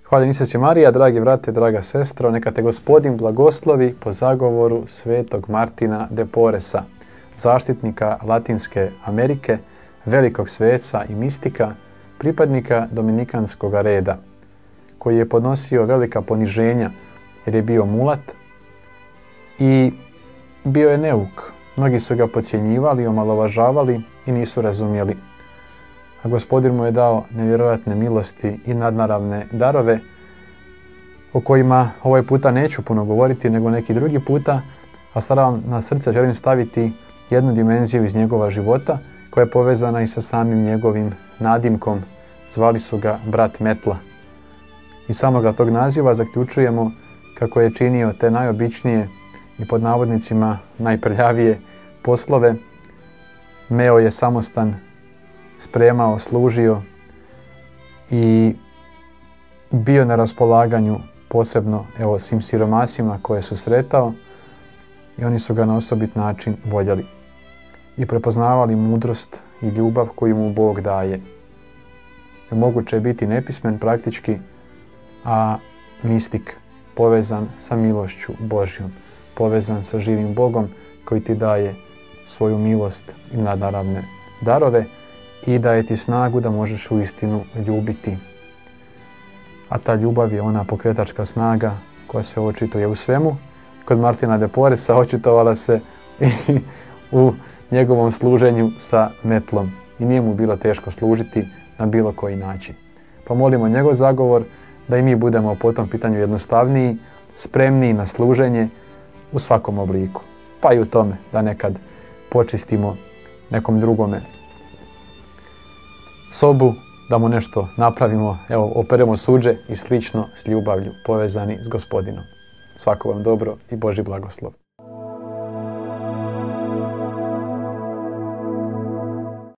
Hvala Isus Marija, dragi brate, draga sestro, neka te Gospodin blagoslovi po zagovoru svetog Martina de Porresa, zaštitnika Latinske Amerike, velikog sveca i mistika, pripadnika dominikanskog reda, koji je podnosio velika poniženja jer je bio mulat i bio je neuk. Mnogi su ga podcjenjivali, omalovažavali i nisu razumjeli. A Gospodin mu je dao nevjerojatne milosti i nadnaravne darove o kojima ovaj puta neću puno govoriti nego neki drugi puta, a sada vam na srce želim staviti jednu dimenziju iz njegova života koja je povezana i sa samim njegovim nadimkom. Zvali su ga brat Metla. Iz samoga tog naziva zaključujemo kako je činio te najobičnije i pod navodnicima najprljavije poslove. Meo je samostan, spremao, služio i bio na raspolaganju posebno svim siromasima koje su sretao i oni su ga na osobit način voljeli i prepoznavali mudrost i ljubav koju mu Bog daje. Moguće je biti nepismen praktički, a mistik, povezan sa milošću Božjom, povezan sa živim Bogom koji ti daje svoju milost i nadnaravne darove i daje ti snagu da možeš uistinu ljubiti. A ta ljubav je ona pokretačka snaga koja se očituje u svemu. Kod Martina de Porresa očitovala se i u njegovom služenju sa metlom. I nije mu bilo teško služiti na bilo koji način. Pa molimo njegov zagovor da i mi budemo po tom pitanju jednostavniji, spremniji na služenje u svakom obliku. Pa i u tome da nekad počistimo nekom drugome sobu, da mu nešto napravimo, operemo suđe i slično s ljubavlju povezani s Gospodinom. Svako vam dobro i Božji blagoslov.